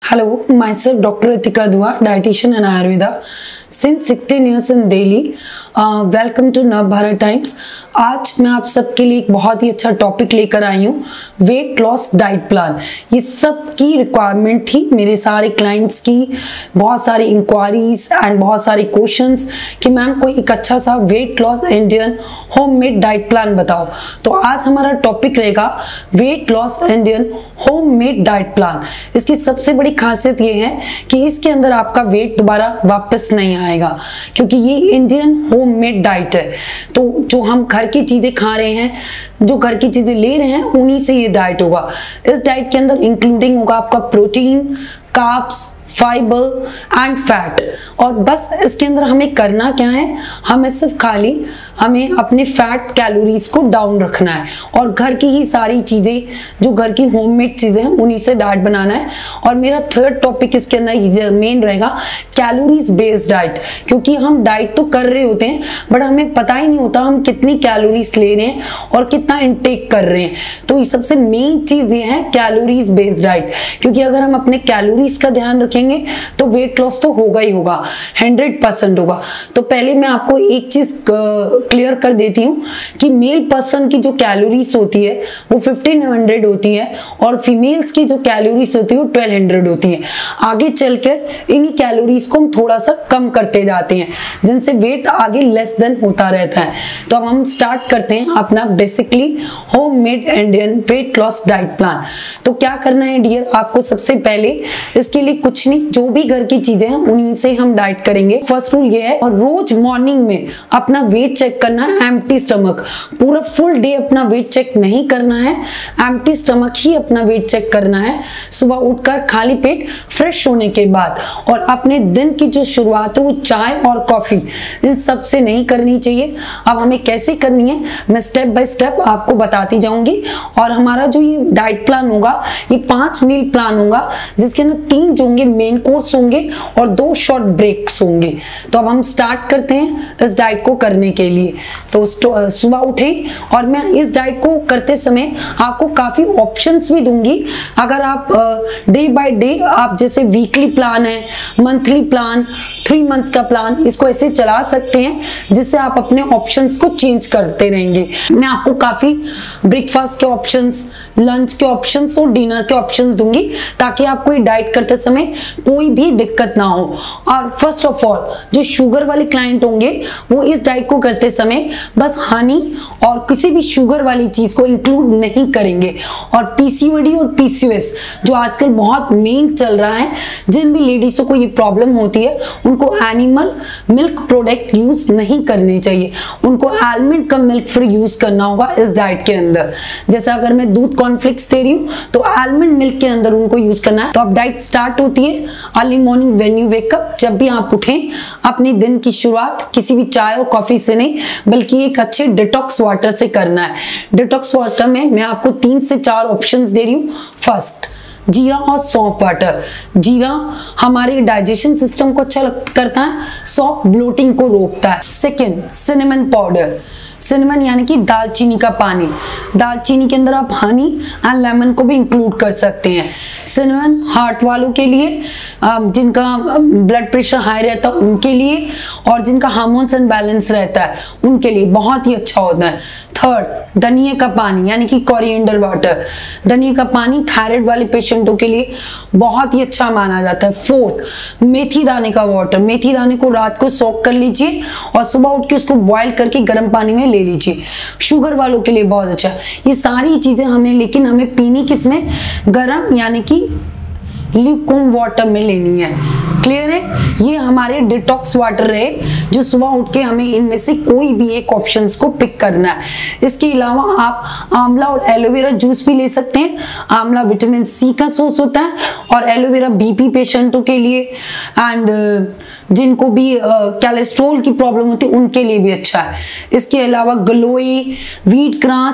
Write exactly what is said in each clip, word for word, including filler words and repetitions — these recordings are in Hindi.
Hello, myself Doctor Ritika Dua, dietitian and Ayurveda since sixteen years in Delhi. Uh, welcome to Navbharat Times. आज मैं आप सबके लिए एक बहुत ही अच्छा टॉपिक लेकर आई हूँ, वेट लॉस डाइट प्लान। ये सब की रिक्वायरमेंट थी मेरे सारे क्लाइंट्स की, बहुत सारी इंक्वायरीज एंड बहुत सारे क्वेश्चंस कि मैम कोई एक अच्छा सा weight loss Indian homemade diet plan बताओ। तो आज हमारा टॉपिक रहेगा weight loss Indian homemade diet plan. इसकी सबसे बड़ी खासियत ये है कि इसके अंदर आपका वेट दोबारा वापस नहीं आएगा, क्योंकि ये इंडियन होममेड डाइट है। तो जो हम घर की चीजें खा रहे हैं, जो घर की चीजें ले रहे हैं, उन्हीं से ये डाइट होगा। इस डाइट के अंदर इंक्लूडिंग होगा आपका protein, carbs, fibre and fat. और बस इसके अंदर हमें करना क्या है, हमें सिर्फ खाली हमें अपने फैट कैलोरीज को डाउन रखना है और घर की ही सारी चीजें, जो घर की होममेड चीजें हैं, उन्हीं से डाइट बनाना है। और मेरा थर्ड टॉपिक इसके अंदर मेन रहेगा कैलोरीज बेस्ड डाइट, क्योंकि हम डाइट तो कर रहे होते हैं बट हमें पता ही नहीं होता हम कितनी कैलोरीज ले रहे हैं और कितना इंटेक कर रहे हैं। तो ये सबसे मेन चीज ये है कैलोरीज बेस्ड डाइट, क्योंकि अगर हम अपने कैलोरीज का ध्यान रखेंगे तो वेट लॉस तो होगा ही होगा, हंड्रेड परसेंट होगा। तो पहले मैं आपको एक चीज क्लियर कर देती हूँ कि मेल पर्सन की जो कैलोरीज होती है वो फिफ्टीन हंड्रेड होती है और फीमेल्स की जो कैलोरीज होती है वो ट्वेल्व हंड्रेड होती है। आगे चलकर इन्हीं कैलोरीज को हम थोड़ा सा कम करते जाते हैं, जिनसे वेट आगे लेस देन होता रहता है। तो अब हम स्टार्ट करते हैं अपना basically homemade Indian weight loss diet plan. तो क्या करना है डियर, आपको सबसे पहले इसके लिए कुछ नहीं, जो भी घर की चीजें हैं उन्हीं से हम डाइट करेंगे। फर्स्ट रूल ये है, और रोज मॉर्निंग में अपना वेट चेक करना है एम्प्टी स्टमक। पूरा फुल डे अपना वेट चेक नहीं करना है, एम्प्टी स्टमक ही अपना वेट चेक करना है। सुबह उठकर खाली पेट फ्रेश होने के बाद, और अपने दिन की जो शुरुआत है वो चाय और कॉफी इन सब से नहीं करनी चाहिए। अब हमें कैसे करनी है मैं स्टेप बाय स्टेप आपको बताती जाऊंगी। और हमारा जो ये डाइट प्लान होगा ये पांच मील प्लान होगा, जिसके अंदर तीन जो होंगे मेन कोर्स होंगे और दो शॉर्ट ब्रेक्स होंगे। तो अब हम स्टार्ट करते हैं इस डाइट को करने के लिए। तो सुबह उठे और मैं इस डाइट को करते समय आपको काफी ऑप्शंस भी दूंगी। अगर आप डे बाय डे, आप जैसे वीकली प्लान है, मंथली प्लान, थ्री मंथ्स का प्लान, इसको ऐसे चला सकते हैं जिससे आप अपने ऑप्शंस को चेंज करते रहेंगे। मैं आपको काफी ब्रेकफास्ट के ऑप्शंस, लंच के ऑप्शंस और डिनर के ऑप्शंस दूंगी, ताकि आपको ये डाइट करते समय कोई भी दिक्कत ना हो। और फर्स्ट ऑफ ऑल जो शुगर वाले क्लाइंट होंगे वो इस डाइट को करते समय बस हनी और किसी भी शुगर वाली चीज को इंक्लूड नहीं करेंगे। और पीसीओडी और पीसीओएस जो आजकल बहुत मेन चल रहा है, जिन भी लेडीजों को ये प्रॉब्लम होती है उनको एनिमल मिल्क प्रोडक्ट यूज नहीं करने चाहिए, उनको आलमंड का मिल्क फ्री यूज करना होगा इस डाइट के अंदर। जैसे अगर मैं दूध कॉर्नफ्लेक्स दे रही हूँ तो आलमंड मिल्क के अंदर उनको यूज करना है। तो अब डाइट स्टार्ट होती है early morning when you wake up. जब भी आप उठें, अपने दिन की शुरुआत किसी भी चाय और कॉफी से नहीं, बल्कि एक अच्छे डिटॉक्स वाटर से करना है। डिटॉक्स वाटर में मैं आपको तीन से चार ऑप्शंस दे रही हूँ। फर्स्ट, जीरा और सौंफ वाटर। जीरा हमारे डाइजेशन सिस्टम को अच्छा करता है, सौंफ ब्लोटिंग को रोकता है। Second, cinnamon powder. सिनेमन यानी कि दालचीनी का पानी। दालचीनी के अंदर आप हनी एंड लेमन को भी इंक्लूड कर सकते हैं। सिनेमन हार्ट वालों के लिए, जिनका ब्लड प्रेशर हाई रहता है उनके लिए, और जिनका हार्मोन्स अनबैलेंस रहता है उनके लिए बहुत ही अच्छा होता है। थर्ड, धनिया का पानी यानी कि कोरिएंडर वाटर। धनिया का पानी थायराइड वाले पेशेंटों के लिए बहुत ही अच्छा माना जाता है। फोर्थ, मेथी दाने का वाटर। मेथी दाने को रात को सोक कर लीजिए और सुबह उठ के उसको बॉयल करके गर्म पानी में ले लीजिए। शुगर वालों के लिए बहुत अच्छा। ये सारी चीजें हमें, लेकिन हमें पीनी किसमें, गर्म यानी कि ल्यूकवार्म वाटर में लेनी है। क्लियर है? ये हमारे डिटॉक्स वाटर रहे, जो सुबह उठ के हमें इनमें से कोई भी एक ऑप्शंस को पिक करना है। इसके अलावा आप आंवला और एलोवेरा जूस भी ले सकते हैं। आंवला विटामिन सी का सोर्स होता है और एलोवेरा बीपी पेशेंटों के लिए एंड जिनको भी कोलेस्ट्रॉल की प्रॉब्लम होती है उनके लिए भी अच्छा है। इसके अलावा गलोई, व्हीट ग्रास,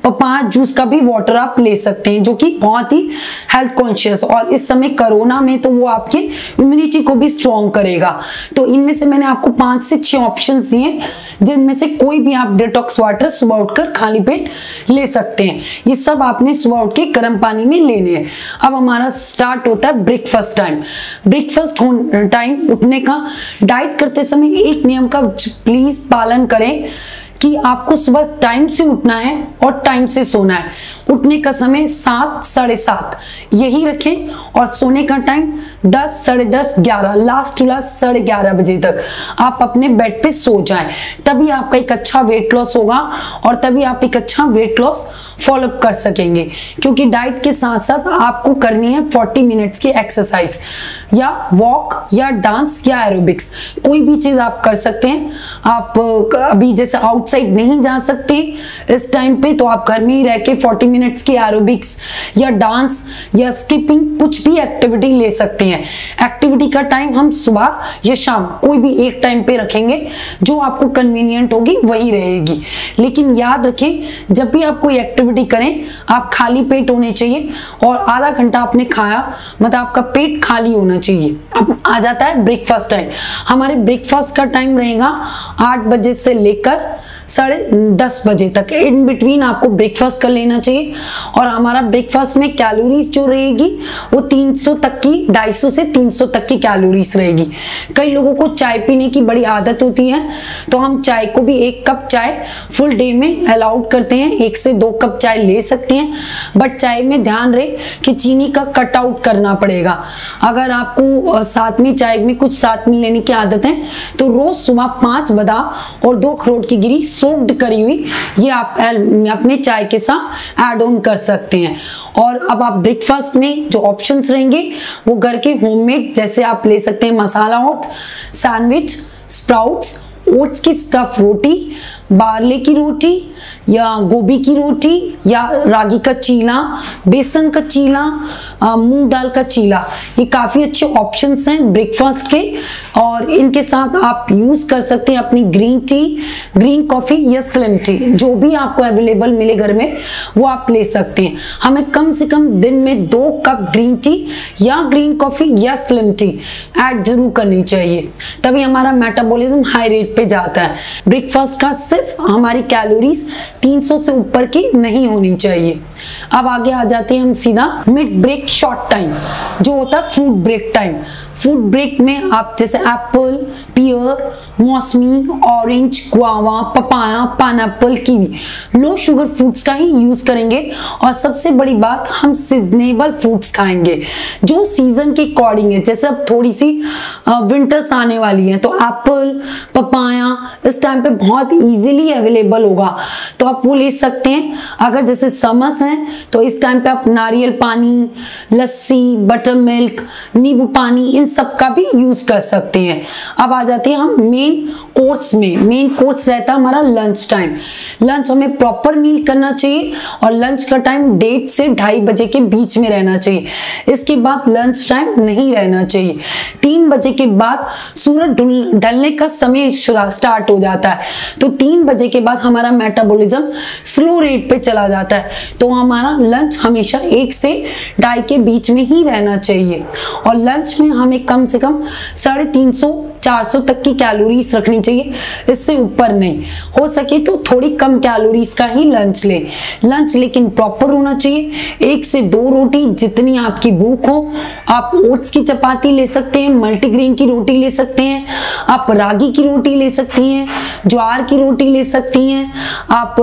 पपाया जूस का भी वाटर आप ले सकते हैं, जो कि बहुत ही हेल्थ कॉन्शियस, और इस समय कोरोना में तो वो आपके इम्यूनिटी को भी स्ट्रॉन्ग करेगा। तो इनमें से मैंने आपको पांच से छह ऑप्शंस दिए, जिनमें से कोई भी आप डिटॉक्स वाटर सुबह उठकर खाली पेट ले सकते हैं। ये सब आपने सुबह उठ के गर्म पानी में लेने हैं। अब हमारा स्टार्ट होता है ब्रेकफास्ट टाइम। ब्रेकफास्ट टाइम उठने का, डाइट करते समय एक नियम का प्लीज पालन करें कि आपको सुबह टाइम से उठना है और टाइम से सोना है। उठने का समय सात साढ़े सात यही रखें, और सोने का टाइम दस साढ़े दस ग्यारह, लास्ट टू लास्ट साढ़े ग्यारह बजे तक आप अपने बेड पे सो जाएं। तभी आपका एक अच्छा वेट लॉस होगा और तभी आप एक अच्छा वेट लॉस फॉलो कर सकेंगे। क्योंकि डाइट के साथ साथ आपको करनी है चालीस मिनट्स की एक्सरसाइज या वॉक या डांस या एरोबिक्स, कोई भी चीज आप कर सकते हैं। आप अभी जैसे आउटसाइड नहीं जा सकते इस टाइम पे, तो आप घर में ही रह के चालीस मिनट्स की एरोबिक्स या डांस या स्किपिंग कुछ भी एक्टिविटी ले सकते हैं। एक्टिविटी का टाइम हम सुबह या शाम कोई भी एक टाइम पे रखेंगे, जो आपको कन्वीनियंट होगी वही रहेगी। लेकिन याद रखें, जब भी आप कोई एक्टिविटी करें आप खाली पेट होने चाहिए और आधा घंटा आपने खाया, मतलब आपका पेट खाली होना चाहिए। अब आ जाता है ब्रेकफास्ट टाइम। हमारे ब्रेकफास्ट का टाइम रहेगा आठ बजे से लेकर साढ़े दस बजे तक, इन बिटवीन आपको ब्रेकफास्ट कर लेना चाहिए। और हमारा ब्रेकफास्ट में कैलोरीज जो रहेगी वो तीन सौ तक की, ढाई सौ से तीन सौ तक की कैलोरीज रहेगी। कई लोगों को चाय पीने की बड़ी आदत होती है, तो हम चाय को भी एक कप चाय फुल डे में अलाउड करते हैं, एक से दो कप चाय ले सकते हैं। बट चाय में ध्यान रहे कि चीनी का कट आउट करना पड़ेगा। अगर आपको साथ में चाय में कुछ साथ में लेने की आदत है, तो रोज सुबह पांच बादाम और दो अखरोट की गिरी सोक्ड करी हुई ये आप अपने चाय के साथ ऐड ऑन कर सकते हैं। और अब आप ब्रेकफास्ट में जो ऑप्शंस रहेंगे वो घर के होममेड, जैसे आप ले सकते हैं masala oats, sandwich, sprouts, oats की स्टफ रोटी, बार्ले की रोटी या गोभी की रोटी या रागी का चीला, बेसन का चीला, मूंग दाल का चीला, ये काफ़ी अच्छे ऑप्शंस हैं ब्रेकफास्ट के। और इनके साथ आप यूज़ कर सकते हैं अपनी ग्रीन टी, ग्रीन कॉफ़ी या स्लिम टी, जो भी आपको अवेलेबल मिले घर में वो आप ले सकते हैं। हमें कम से कम दिन में दो कप ग्रीन टी या ग्रीन कॉफ़ी या स्लिम टी ऐड जरूर करनी चाहिए, तभी हमारा मेटाबॉलिज्म हाई रेट पे जाता है। ब्रेकफास्ट का सिर्फ हमारी कैलोरीज तीन सौ से ऊपर की नहीं होनी चाहिए। अब आगे आ जाते हैं हम सीधा मिड ब्रेक शॉर्ट टाइम, जो होता है food break time. Food break में आप जैसे एप्पल, पियर, मौसमी, orange, guava, papaya, pineapple, kiwi, low sugar fruits का ही यूज करेंगे। और सबसे बड़ी बात, हम सीजनेबल फ्रूट्स खाएंगे जो सीजन के अकॉर्डिंग है। जैसे अब थोड़ी सी विंटर्स आने वाली है, तो एप्पल, पपाया इस टाइम पे बहुत इजीली अवेलेबल होगा, तो आप वो ले सकते हैं। अगर जैसे समर्स हैं तो इस टाइम पे आप नारियल पानी, लस्सी, बटर मिल्क, नींबू पानी, इन सब का भी यूज कर सकते हैं। अब आ जाते हैं हम मेन कोर्स में। मेन कोर्स रहता है हमारा लंच टाइम। लंच हमें प्रॉपर मील करना चाहिए और लंच का टाइम डेढ़ से ढाई बजे के बीच में रहना चाहिए। इसके बाद लंच टाइम नहीं रहना चाहिए। तीन बजे के बाद सूरज ढलने का समय स्टार्ट हो जाता है, तो तीन बजे के बाद हमारा मेटाबॉलिज्म स्लो रेट पे चला जाता है, तो हमारा लंच हमेशा एक से ढाई के बीच में ही रहना चाहिए। और लंच में हमें कम से कम साढ़े तीन सौ चार सौ तक की कैलोरीज रखनी चाहिए, इससे ऊपर नहीं। हो सके तो थोड़ी कम कैलोरीज का ही लंच ले। लंच लेकिन प्रॉपर होना चाहिए, एक से दो रोटी जितनी आपकी भूख हो। आप ओट्स की चपाती ले सकते हैं, मल्टीग्रेन की रोटी ले सकते हैं, आप रागी की रोटी ले सकती हैं, ज्वार की रोटी ले सकती हैं, आप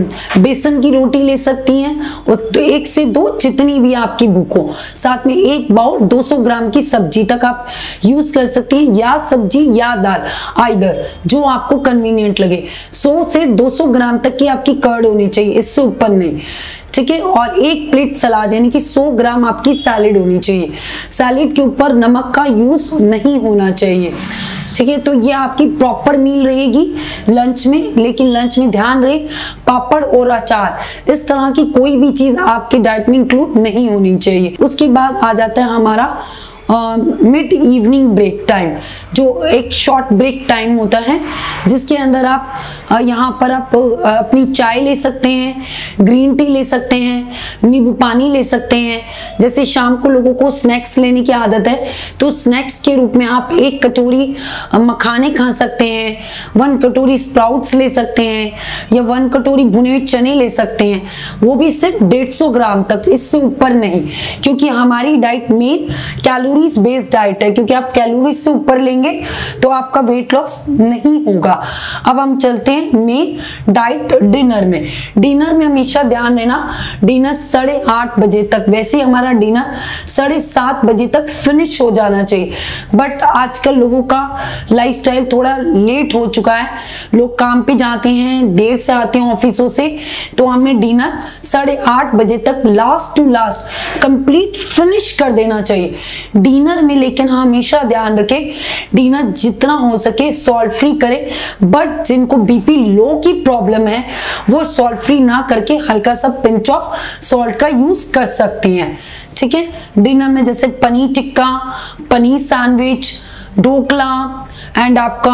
बेसन की रोटी ले सकती हैं। तो एक से दो जितनी भी आपकी भूख हो। साथ में एक बाउल दो सौ ग्राम की सब्जी तक आप यूज कर सकते हैं, या सब्जी या दाल, आइदर जो आपको कन्वीनियंट लगे। सौ से दो सौ ग्राम तक की आपकी कर्ड होनी चाहिए, इससे ऊपर नहीं, ठीक है। और एक प्लेट सलाद यानी कि सौ ग्राम आपकी सैलेड होनी चाहिए। सैलेड के ऊपर नमक का यूज नहीं होना चाहिए, ठीक है। तो ये आपकी प्रॉपर मील रहेगी लंच में। लेकिन लंच में ध्यान रहे पापड़ और अचार, इस तरह की कोई भी चीज आपके डाइट में इंक्लूड नहीं होनी चाहिए। उसके बाद आ जाता है हमारा मिड इवनिंग ब्रेक टाइम, जो एक शॉर्ट ब्रेक टाइम होता है जिसके अंदर आप uh, यहाँ पर आप uh, अपनी चाय ले सकते हैं, ग्रीन टी ले सकते हैं, नींबू पानी ले सकते हैं। जैसे शाम को लोगों को स्नैक्स लेने की आदत है तो स्नैक्स के रूप में आप एक कटोरी मखाने खा सकते हैं, वन कटोरी स्प्राउट्स ले सकते हैं, या वन कटोरी भुने हुए चने ले सकते हैं, वो भी सिर्फ डेढ़ सौ ग्राम तक, इससे ऊपर नहीं, क्योंकि हमारी diet main calories based diet है, क्योंकि आप कैलोरीज से ऊपर लेंगे तो आपका वेट लॉस नहीं होगा। अब हम चलते हैं मेन डाइट डिनर में। डिनर में हमेशा ध्यान देना, डिनर साढ़े आठ बजे तक, वैसे ही हमारा डिनर साढ़े सात बजे तक फिनिश हो जाना चाहिए, बट आजकल लोगों का लाइफस्टाइल थोड़ा लेट हो चुका है, लोग काम पे जाते हैं, देर से आते हैं ऑफिसों से, तो हमें डिनर साढ़े आठ बजे तक last to last complete finish कर देना चाहिए डिनर में। लेकिन हमेशा ध्यान रखें डिनर जितना हो सके सॉल्ट फ्री करें, बट जिनको बीपी लो की प्रॉब्लम है वो सॉल्ट फ्री ना करके हल्का सा पिंच ऑफ सॉल्ट का यूज कर सकती हैं, ठीक है। डिनर में जैसे पनीर टिक्का, पनीर सैंडविच, ढोकला एंड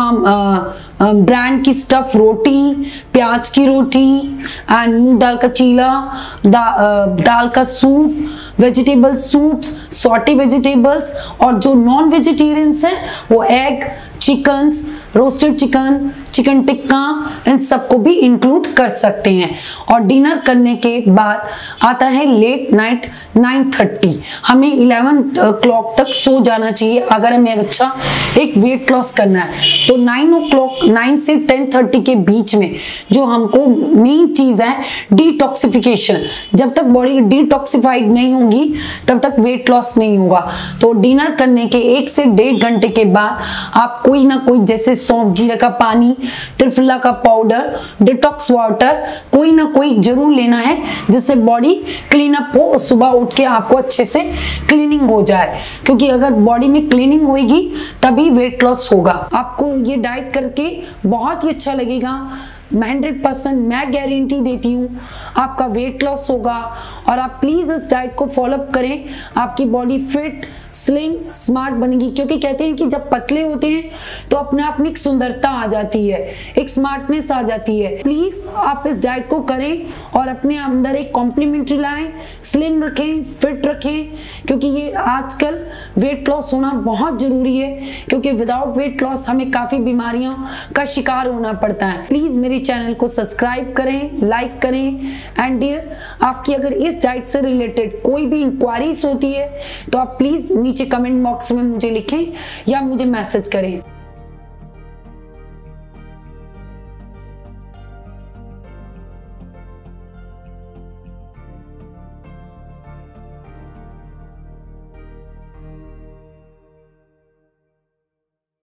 आपका ब्रांड की स्टफ रोटी, प्याज की रोटी एंड मूंग दाल का चीला, दा, uh, दाल का soup, vegetable soups, saute vegetables, और जो नॉन वेजिटेरियंस हैं वो egg, chickens, roasted chicken, chicken tikka, इन सबको भी इंक्लूड कर सकते हैं। और डिनर करने के बाद आता है लेट नाइट नाइन थर्टी, हमें इलेवन क्लॉक तक सो जाना चाहिए अगर हमें अच्छा एक वेट लॉस करना है। तो नाइन ओ क्लॉक नाइन से टेन थर्टी के बीच में जो हमको मेन चीज है डिटॉक्सिफिकेशन, जब तक बॉडी डिटॉक्सिफाइड नहीं होगी तब तक वेट लॉस नहीं होगा। तो डिनर करने के एक से डेढ़ घंटे के बाद आप कोई ना कोई, जैसे सौंफ जीरा का पानी, त्रिफला का पाउडर, डिटॉक्स वाटर, कोई ना कोई जरूर लेना है जिससे बॉडी क्लीन अप हो, सुबह उठ के आपको अच्छे से क्लीनिंग हो जाए, क्योंकि अगर बॉडी में क्लीनिंग होगी तभी वेट लॉस होगा। आपको ये डाइट करके बहुत ही अच्छा लगेगा, हंड्रेड परसेंट मैं गारंटी देती हूँ आपका वेट लॉस होगा। और आप प्लीज इस डाइट को फॉलो अप करें, आपकी बॉडी फिट, स्लिम, स्मार्ट बनेगी, क्योंकि कहते हैं कि जब पतले होते हैं तो अपने आप में एक सुंदरता आ जाती है, एक स्मार्टनेस आ जाती है। प्लीज आप इस डाइट को करें और अपने अंदर एक कॉम्प्लीमेंट्री लाएं, स्लिम रखें, फिट रखें, क्योंकि ये आजकल वेट लॉस होना बहुत जरूरी है, क्योंकि विदाउट वेट लॉस हमें काफी बीमारियों का शिकार होना पड़ता है। प्लीज मेरे चैनल को सब्सक्राइब करें, लाइक करें। एंड डियर, आपकी अगर इस डाइट से रिलेटेड कोई भी इंक्वायरीज होती है तो आप प्लीज नीचे कमेंट बॉक्स में मुझे लिखें या मुझे मैसेज करें।